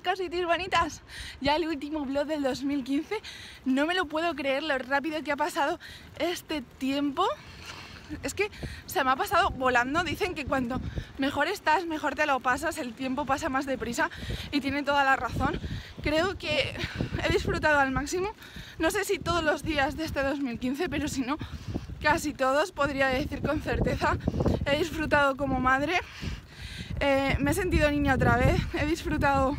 cositas bonitas. Ya el último vlog del 2015. No me lo puedo creer lo rápido que ha pasado este tiempo. Es que se me ha pasado volando. Dicen que cuando mejor estás, mejor te lo pasas. El tiempo pasa más deprisa y tiene toda la razón. Creo que he disfrutado al máximo. No sé si todos los días de este 2015, pero si no, casi todos, podría decir con certeza. He disfrutado como madre. Me he sentido niña otra vez. He disfrutado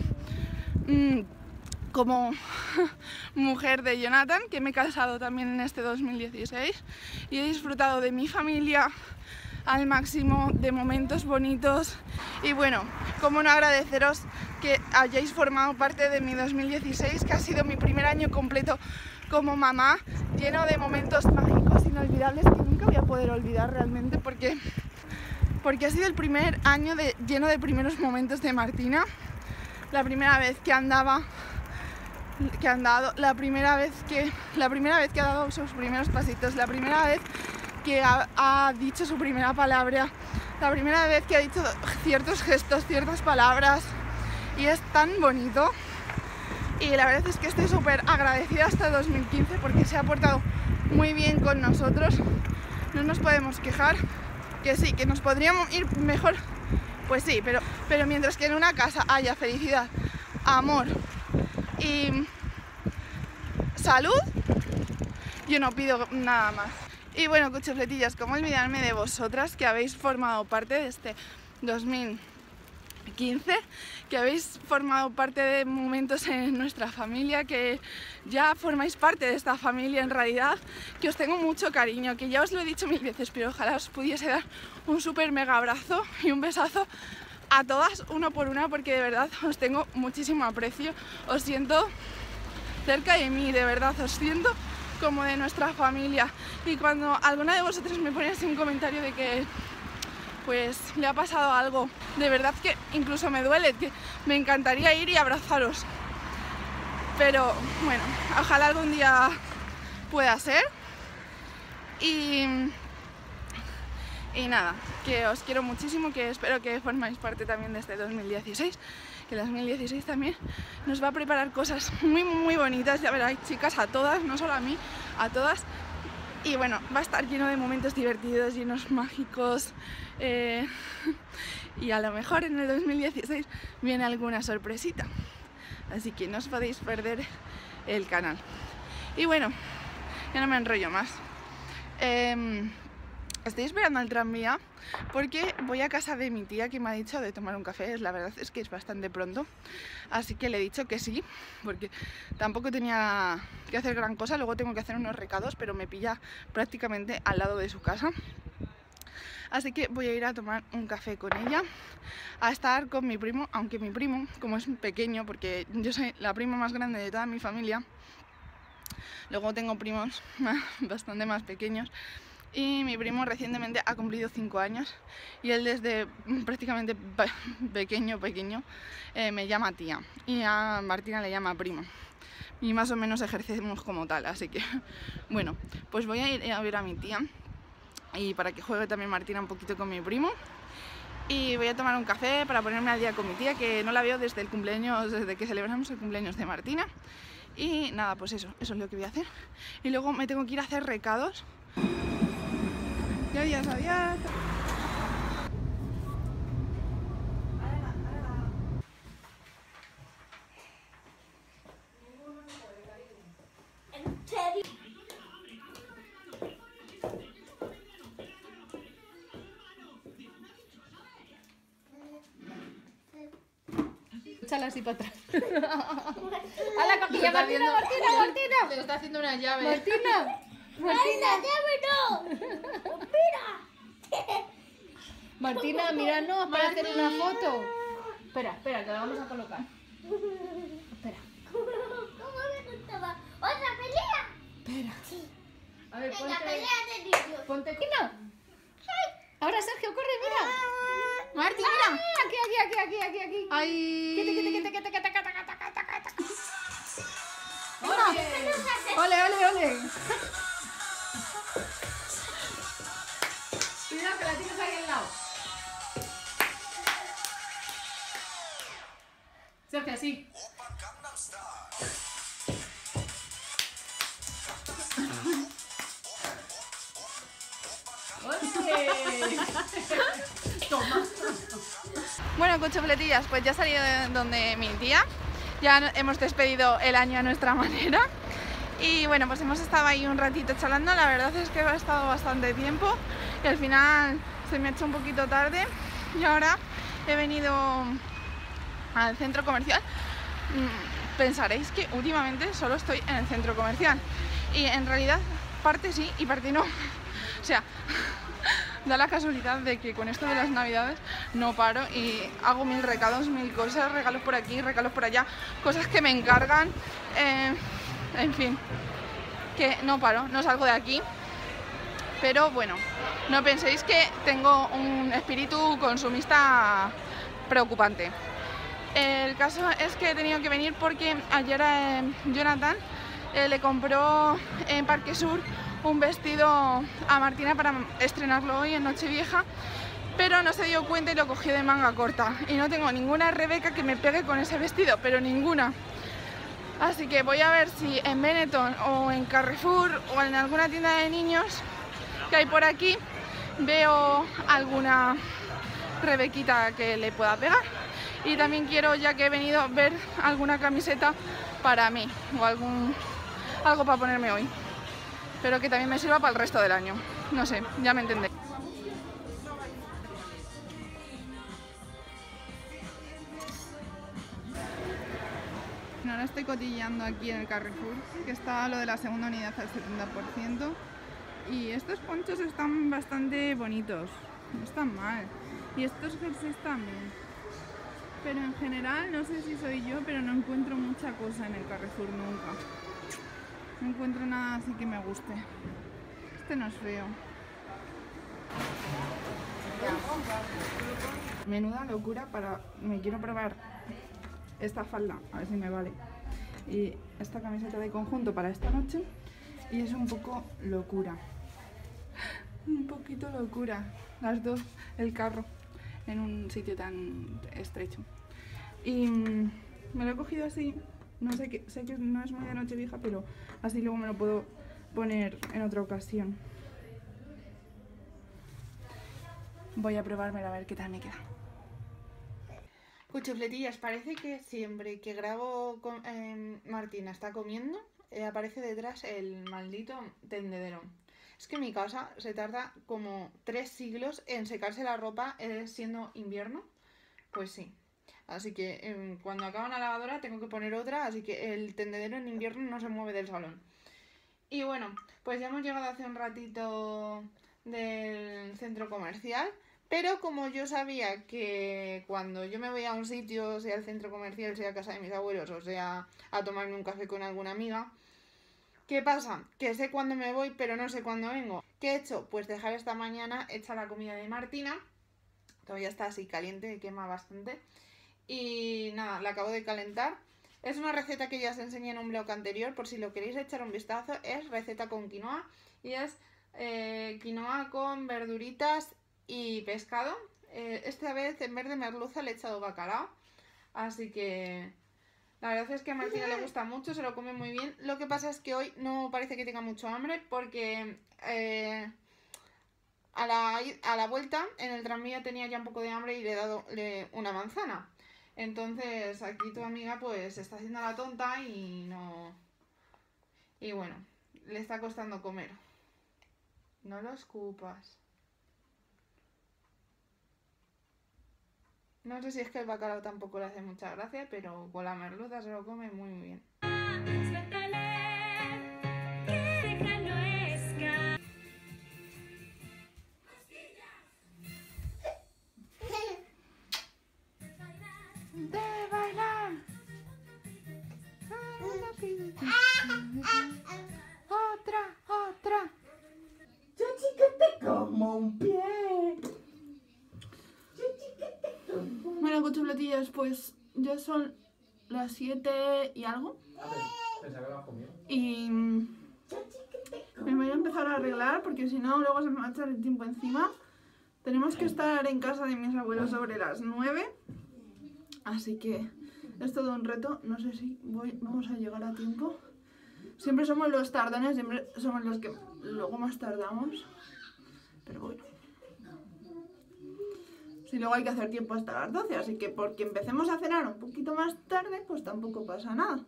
como mujer de Jonathan, que me he casado también en este 2016, y he disfrutado de mi familia al máximo, de momentos bonitos. Y bueno, cómo no agradeceros que hayáis formado parte de mi 2016, que ha sido mi primer año completo como mamá, lleno de momentos mágicos, inolvidables, que nunca voy a poder olvidar realmente, porque ha sido el primer año lleno de primeros momentos de Martina. La primera vez que andaba, la primera vez que ha dado sus primeros pasitos, la primera vez que ha dicho su primera palabra, la primera vez que ha dicho ciertos gestos, ciertas palabras, y es tan bonito. Y la verdad es que estoy súper agradecida hasta 2015 porque se ha portado muy bien con nosotros. No nos podemos quejar. Que sí, que nos podríamos ir mejor, pues sí, pero mientras que en una casa haya felicidad, amor y salud, yo no pido nada más. Y bueno, cuchufletillas, ¿cómo olvidarme de vosotras que habéis formado parte de este 2015, que habéis formado parte de momentos en nuestra familia, que ya formáis parte de esta familia en realidad, que os tengo mucho cariño, que ya os lo he dicho mil veces, pero ojalá os pudiese dar un súper mega abrazo y un besazo a todas, uno por una, porque de verdad os tengo muchísimo aprecio, os siento cerca de mí, de verdad, os siento como de nuestra familia. Y cuando alguna de vosotros me pone así un comentario de que pues le ha pasado algo, de verdad que incluso me duele, que me encantaría ir y abrazaros, pero bueno, ojalá algún día pueda ser. Y nada, que os quiero muchísimo, que espero que formáis parte también de este 2016, que el 2016 también nos va a preparar cosas muy muy bonitas, ya veréis, chicas, a todas, no solo a mí, a todas. Y bueno, va a estar lleno de momentos divertidos, llenos mágicos, y a lo mejor en el 2016 viene alguna sorpresita, así que no os podéis perder el canal. Y bueno, ya no me enrollo más. Estoy esperando al tranvía porque voy a casa de mi tía, que me ha dicho de tomar un café. La verdad es que es bastante pronto, así que le he dicho que sí, porque tampoco tenía que hacer gran cosa. Luego tengo que hacer unos recados, pero me pilla prácticamente al lado de su casa. Así que voy a ir a tomar un café con ella, a estar con mi primo, aunque mi primo, como es pequeño, porque yo soy la prima más grande de toda mi familia, luego tengo primos bastante más pequeños, y mi primo recientemente ha cumplido 5 años y él desde prácticamente pequeño me llama tía, y a Martina le llama primo, y más o menos ejercemos como tal. Así que bueno, pues voy a ir a ver a mi tía, y para que juegue también Martina un poquito con mi primo, y voy a tomar un café para ponerme al día con mi tía, que no la veo desde el cumpleaños, desde que celebramos el cumpleaños de Martina. Y nada, pues eso es lo que voy a hacer. Y luego me tengo que ir a hacer recados. Adiós, adiós. Échala así para atrás. ¡A la capilla! ¡Martina, Martina, Martina! Se está haciendo una llave. ¡Martina! ¡Martina! Martina, míranos para hacer una foto. Espera, espera, que la vamos a colocar. Espera. ¿Cómo me gustaba? ¿Otra pelea? Espera. A ver, Venga, pelea de niños. ponte. Martina. Ahora Sergio, corre, mira. Marti, mira. Aquí. Ay. Quita. Ole. Cuidado que la tienes ahí al lado. Sergio, así. Bueno, cuchufletillas, pues ya he salido de donde mi tía. Ya hemos despedido el año a nuestra manera. Y bueno, pues hemos estado ahí un ratito charlando. La verdad es que ha estado bastante tiempo y al final se me ha hecho un poquito tarde. Y ahora he venido al centro comercial. Pensaréis que últimamente solo estoy en el centro comercial. Y en realidad, parte sí y parte no. O sea, da la casualidad de que con esto de las navidades no paro y hago mil recados, mil cosas, regalos por aquí, regalos por allá, cosas que me encargan, en fin, que no paro, no salgo de aquí. Pero bueno, no penséis que tengo un espíritu consumista preocupante. El caso es que he tenido que venir porque ayer Jonathan le compró en Parque Sur un vestido a Martina para estrenarlo hoy en Nochevieja, pero no se dio cuenta y lo cogió de manga corta. Y no tengo ninguna Rebeca que me pegue con ese vestido, pero ninguna. Así que voy a ver si en Benetton o en Carrefour o en alguna tienda de niños que hay por aquí veo alguna Rebequita que le pueda pegar. Y también quiero, ya que he venido, ver alguna camiseta para mí o algo para ponerme hoy, pero que también me sirva para el resto del año. No sé, ya me entendéis. Ahora estoy cotilleando aquí en el Carrefour, que está lo de la segunda unidad al 70%. Y estos ponchos están bastante bonitos, no están mal. Y estos jerseys también. Pero en general, no sé si soy yo, pero no encuentro mucha cosa en el Carrefour nunca. No encuentro nada así que me guste. Este no es feo. Menuda locura para... Me quiero probar esta falda, a ver si me vale. Y esta camiseta de conjunto para esta noche. Y es un poco locura. Un poquito locura. Las dos, el carro, en un sitio tan estrecho. Y me lo he cogido así. No sé, sé que no es muy de Nochevieja, pero así luego me lo puedo poner en otra ocasión. Voy a probármelo a ver qué tal me queda. Cuchufletillas, parece que siempre que grabo con Martina está comiendo, aparece detrás el maldito tendedero. Es que en mi casa se tarda como 3 siglos en secarse la ropa, siendo invierno. Pues sí. Así que cuando acaba la lavadora tengo que poner otra, así que el tendedero en invierno no se mueve del salón. Y bueno, pues ya hemos llegado hace un ratito del centro comercial, pero como yo sabía que cuando yo me voy a un sitio, sea el centro comercial, sea a casa de mis abuelos, o sea a tomarme un café con alguna amiga, ¿qué pasa? Que sé cuándo me voy, pero no sé cuándo vengo. ¿Qué he hecho? Pues dejar esta mañana hecha la comida de Martina. Todavía está así caliente, quema bastante. Y nada, la acabo de calentar. Es una receta que ya os enseñé en un blog anterior, por si lo queréis echar un vistazo. Es receta con quinoa y es quinoa con verduritas y pescado. Esta vez en vez de merluza le he echado bacalao. Así que la verdad es que a Martina le gusta mucho, se lo come muy bien. Lo que pasa es que hoy no parece que tenga mucho hambre porque a la vuelta en el tranvía tenía ya un poco de hambre y le he dado una manzana. Entonces aquí tu amiga pues está haciendo la tonta y no... Y bueno, le está costando comer. No lo escupas. No sé si es que el bacalao tampoco le hace mucha gracia, pero con la merluza se lo come muy bien. De bailar. Otra. Yo chiquete como un pie. Bueno, cuchufletillas, pues ya son las 7 y algo. Y me voy a empezar a arreglar porque si no luego se me va a echar el tiempo encima. Tenemos que estar en casa de mis abuelos sobre las 9. Así que es todo un reto. No sé si vamos a llegar a tiempo. Siempre somos los tardones, siempre somos los que luego más tardamos. Pero bueno. Si luego hay que hacer tiempo hasta las 12, así que porque empecemos a cenar un poquito más tarde, pues tampoco pasa nada.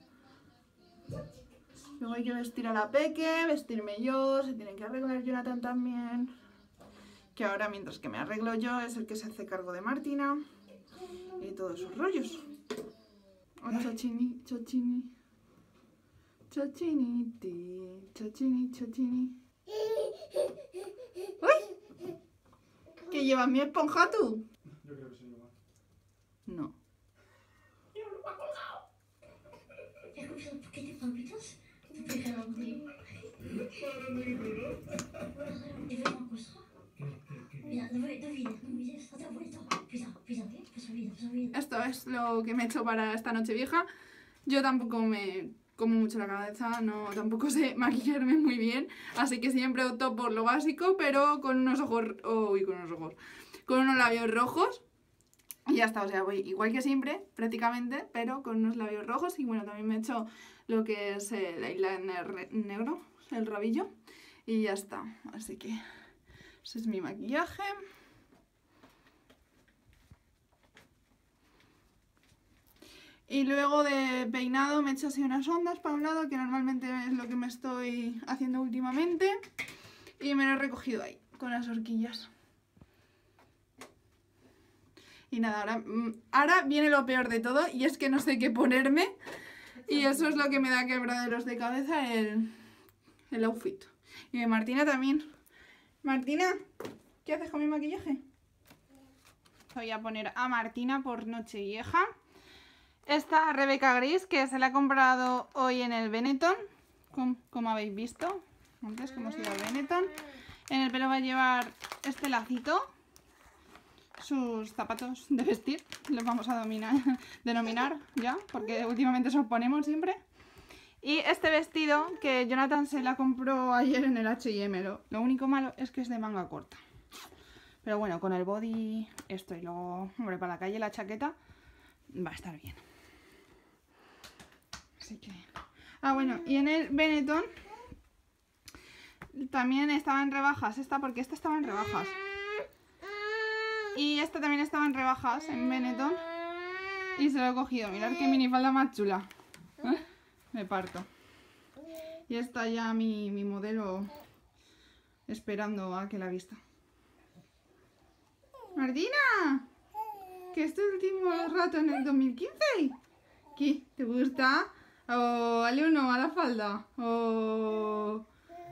Luego hay que vestir a la peque, vestirme yo, se tiene que arreglar Jonathan también. Que ahora, mientras que me arreglo yo, es el que se hace cargo de Martina y todos sus rollos. Oh, chochini, chochini. Chochiniti, chochini, chochini. ¡Uy! ¿Que llevas mi esponja tú? Yo creo que se lleva. No. ¿Por qué te palpitas? ¿Te dejas abrir? Mira, no mires, otra vuelta. Fíjate, pues olvida. Esto es lo que me he hecho para esta noche vieja. Yo tampoco me como mucho la cabeza, no, tampoco sé maquillarme muy bien, así que siempre opto por lo básico, pero con unos ojos, con unos labios rojos. Y ya está, o sea, voy igual que siempre, prácticamente, pero con unos labios rojos. Y bueno, también me he hecho lo que es el eyeliner negro, el rabillo. Y ya está, así que ese es mi maquillaje. Y luego de peinado me he hecho así unas ondas para un lado, que normalmente es lo que me estoy haciendo últimamente. Y me lo he recogido ahí, con las horquillas. Y nada, ahora viene lo peor de todo, y es que no sé qué ponerme. Y eso es lo que me da quebraderos de cabeza, el outfit. Y de Martina también. Martina, ¿qué haces con mi maquillaje? Voy a poner a Martina por Nochevieja. Esta Rebeca Gris, que se la he comprado hoy en el Benetton, como habéis visto antes, como se iba al Benetton. En el pelo va a llevar este lacito. Sus zapatos de vestir, los vamos a denominar ya, porque últimamente se los ponemos siempre. Y este vestido que Jonathan se la compró ayer en el H&M. Lo único malo es que es de manga corta. Pero bueno, con el body esto y luego, hombre, para la calle la chaqueta va a estar bien. Así que... Ah, bueno, y en el Benetton también estaba en rebajas esta, porque esta estaba en rebajas. Y esta también estaba en rebajas en Benetton. Y se lo he cogido. Mirad qué minifalda más chula. Me parto. Y está ya mi modelo esperando a que la vista. ¡Martina! ¿Qué es tu último rato en el 2015? ¿Qué? ¿Te gusta? ¿O dale uno a la falda? ¿O...?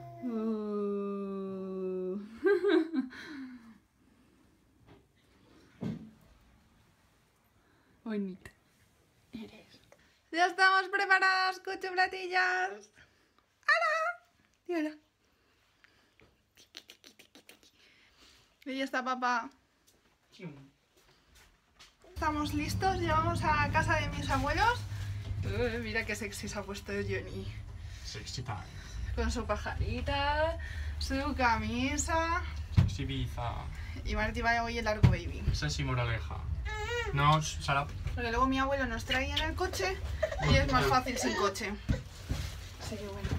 Bonita eres. Ya estamos preparadas, cuchufletillas. ¡Hala! Y hola. Ahí está papá. Estamos listos, llevamos a casa de mis abuelos. Mira qué sexy se ha puesto Johnny. Sexy time. Con su pajarita, su camisa. Sexy Ibiza. Y Martí va hoy el largo baby. Sexy moraleja. No, Sara. Porque luego mi abuelo nos trae en el coche y es más fácil sin coche. Así que bueno.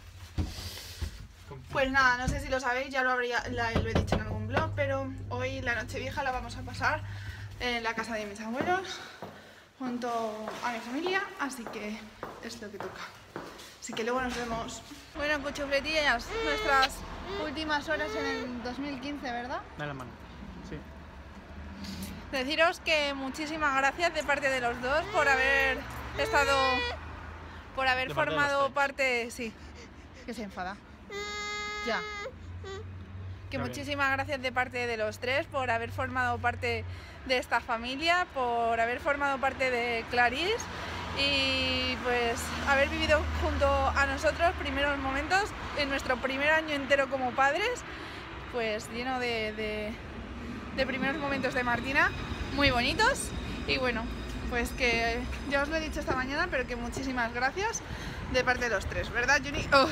Pues nada, no sé si lo sabéis, ya lo he dicho en algún blog, pero hoy la Nochevieja la vamos a pasar en la casa de mis abuelos junto a mi familia, así que es lo que toca. Así que luego nos vemos. Bueno, cuchufletillas, nuestras últimas horas en el 2015, ¿verdad? Dale la mano. Sí. Deciros que muchísimas gracias de parte de los dos por haber estado, por haber formado parte, sí, que se enfada. Ya. Que muchísimas gracias de parte de los tres por haber formado parte de esta familia, por haber formado parte de Clarís y pues haber vivido junto a nosotros primeros momentos en nuestro primer año entero como padres, pues lleno de primeros momentos de Martina muy bonitos. Y bueno, pues que ya os lo he dicho esta mañana, pero que muchísimas gracias de parte de los tres, ¿verdad, Juni? Oh.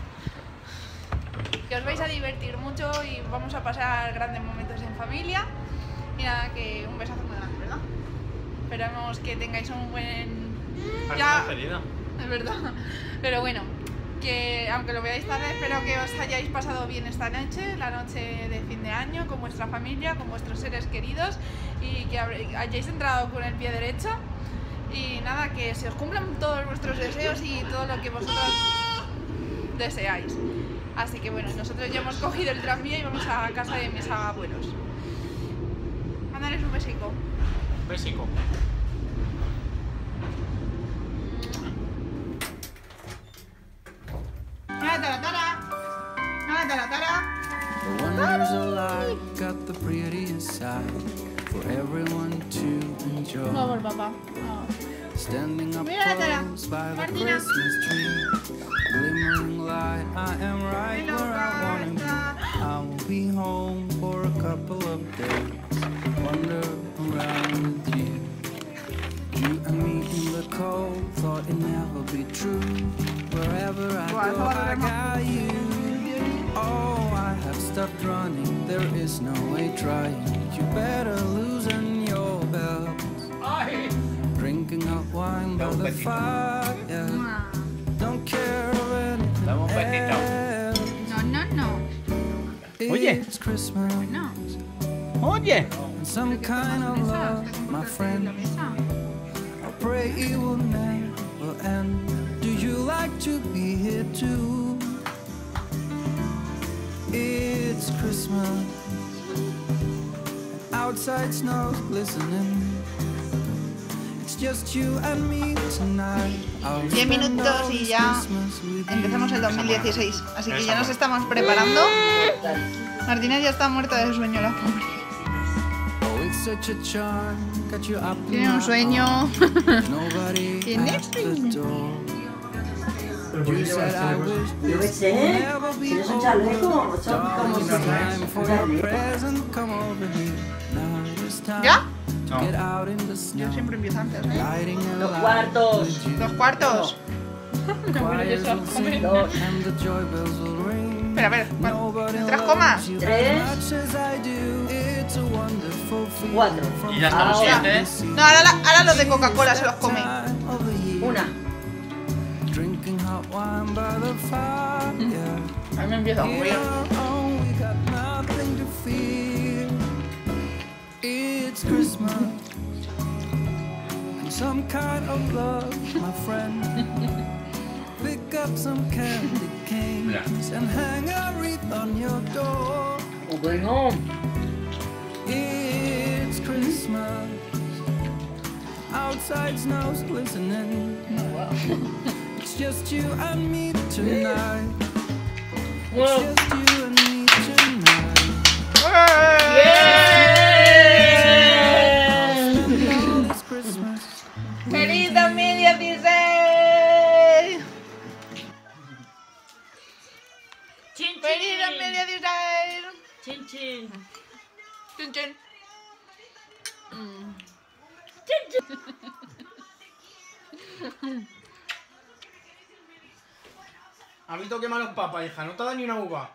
Que os vais a divertir mucho y vamos a pasar grandes momentos en familia. Y nada, que un besazo muy grande, ¿verdad? Esperamos que tengáis un buen... Ya, es verdad. Pero bueno, que aunque lo veáis tarde, espero que os hayáis pasado bien esta noche, la noche de fin de año, con vuestra familia, con vuestros seres queridos y que hayáis entrado con el pie derecho. Y nada, que se os cumplan todos vuestros deseos y todo lo que vosotros deseáis. Así que bueno, nosotros ya hemos cogido el tranvía y vamos a casa de mis abuelos. Mándales un besico. Besico. ¡Hola, taratara! ¡Hola, taratara! The wonders of life got the prettiest side for everyone to enjoy. Por papá. Standing up Mira la tela. close by the Martina. Christmas tree, glimmering light, I am right where I wanna be. I will be home for a couple of days, wander around with you. You and me in the cold, thought it'd never be true. Wherever I go, I got you. Oh, I have stopped running, there is no way trying. You better loosen your belt. Drinking hot wine by the fire. Don't care of anything else. No. Oye. It's Christmas. No. Oye. And some kind of love, my friend. I pray it will never end. Do you like to be here too? It's Christmas. Outside snow's glistening. It's just you and me tonight. 10 minutos y ya empezamos el 2016. Así que ya nos estamos preparando. Martina ya está muerta de sueño, la pobre. Oh, it's such a charm. Got you up Tiene un sueño. Nobody Tiene at the sueño. door. You said I wish Yo qué this sé, would never si be eres un over. chaleco, como Darling, it's time for a chaleco. present. Come over here. Now it's time ¿Ya? to get out in the snow. Yo siempre empiezo antes. Lighting a Los light cuartos. with you. 2 cuartos. Choirs will sing Dos. and the joy bells will ring. Espera, a ver. Nobody 3 comas. loves you Tres. as much as I do. It's a wonderful feeling Cuatro. from Y ya estamos Ahora. 7. No, ahora los de Coca-Cola se los come. time of the year. Una. Drinking hot wine by the fire. A mí me empieza a Here aburrir. on our own, we got nothing to fear. It's Christmas and some kind of love, my friend. Pick up some candy canes and hang a wreath on your door. Bueno. It's Christmas. Outside snow's glistening. It's just you and me tonight. It's just you and me tonight. It's Christmas. ¡Feliz 2016! Chin, ¡Feliz chin. 2016! Chin, chin. Chin, chin. ¿Has visto qué malos papas, hija? No te da ni una uva.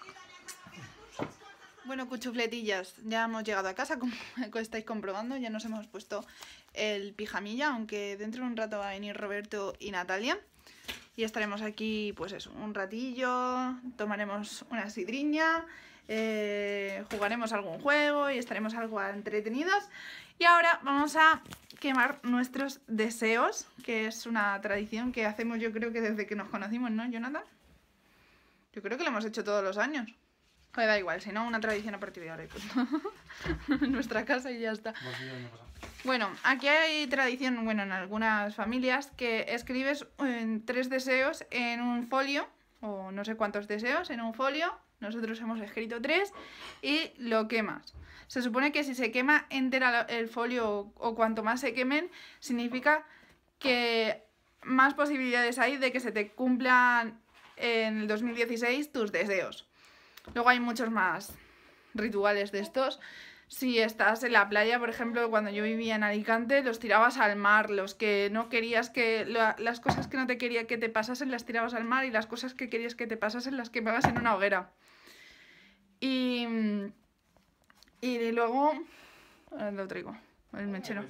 Bueno, cuchufletillas, ya hemos llegado a casa, como estáis comprobando, ya nos hemos puesto el pijamilla, aunque dentro de un rato va a venir Roberto y Natalia. Y estaremos aquí, pues eso, un ratillo, tomaremos una sidriña, jugaremos algún juego y estaremos algo entretenidos. Y ahora vamos a quemar nuestros deseos, que es una tradición que hacemos yo creo que desde que nos conocimos, ¿no, Jonathan? Yo creo que lo hemos hecho todos los años. Joder, da igual, si no, una tradición a partir de ahora. Pues, en nuestra casa y ya está. Bueno, aquí hay tradición, bueno, en algunas familias, que escribes 3 deseos en un folio, o no sé cuántos deseos en un folio. Nosotros hemos escrito 3 y lo quemas. Se supone que si se quema entera el folio o cuanto más se quemen, significa que más posibilidades hay de que se te cumplan en el 2016 tus deseos. Luego hay muchos más rituales de estos. Si estás en la playa, por ejemplo, cuando yo vivía en Alicante, los tirabas al mar. Los que no querías que... las cosas que no te quería que te pasasen las tirabas al mar y las cosas que querías que te pasasen las quemabas en una hoguera. Y luego... Ahora lo traigo, el mechero.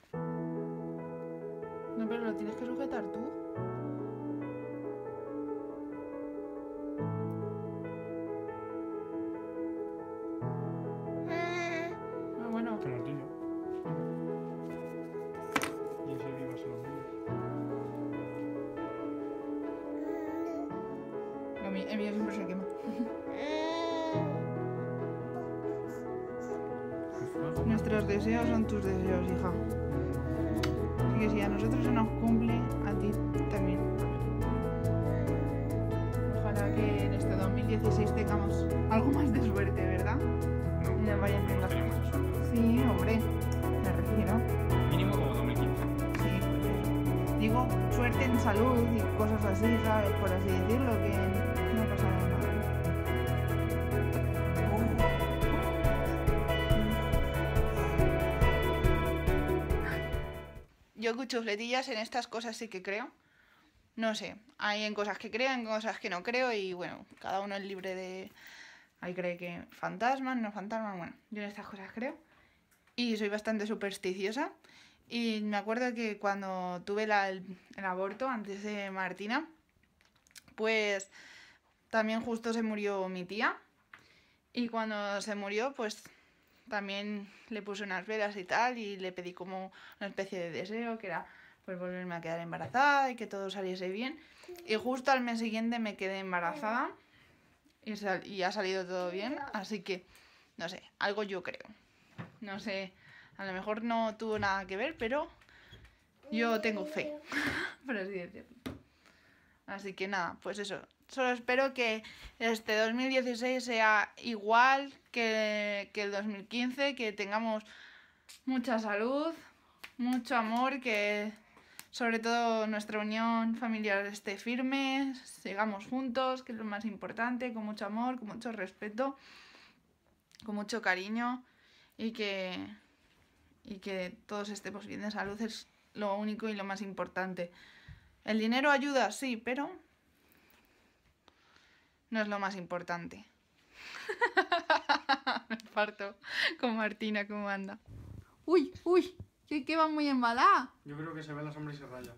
No, pero lo tienes que sujetar tú. siempre se quema. Nuestros deseos son tus deseos, hija. Así que si a nosotros se nos cumple, a ti también. Ojalá que en este 2016 tengamos algo más de suerte, ¿verdad? Y nos vayan bien las cosas. Sí, hombre, me refiero. Mínimo como 2015. Sí, pues eso. Digo, suerte en salud y cosas así, ¿sabes? Por así decirlo, que no pasa nada. Yo cuchufletillas en estas cosas sí que creo. No sé, hay en cosas que creo, en cosas que no creo y bueno, cada uno es libre de... Ahí cree que fantasmas, no fantasmas, bueno, yo en estas cosas creo. Y soy bastante supersticiosa. Y me acuerdo que cuando tuve el aborto antes de Martina, pues también justo se murió mi tía. Y cuando se murió, pues también le puse unas velas y tal, y le pedí como una especie de deseo, que era pues volverme a quedar embarazada y que todo saliese bien. Y justo al mes siguiente me quedé embarazada y ha salido todo bien, así que, no sé, algo yo creo. No sé, a lo mejor no tuvo nada que ver, pero yo tengo fe, por así decirlo. Así que nada, pues eso. Solo espero que este 2016 sea igual que el 2015, que tengamos mucha salud, mucho amor, que sobre todo nuestra unión familiar esté firme, sigamos juntos, que es lo más importante, con mucho amor, con mucho respeto, con mucho cariño y que todos estemos bien de salud es lo único y lo más importante. El dinero ayuda, sí, pero no es lo más importante. Me parto con Martina, ¿cómo anda? Uy, que va muy embalada. Yo creo que se ve la sombra y se raya.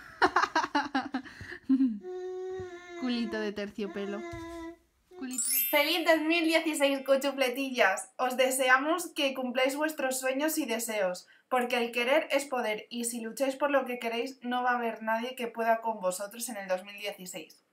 Culito de terciopelo. ¡Feliz 2016, cuchufletillas! Os deseamos que cumpláis vuestros sueños y deseos, porque el querer es poder, y si lucháis por lo que queréis, no va a haber nadie que pueda con vosotros en el 2016.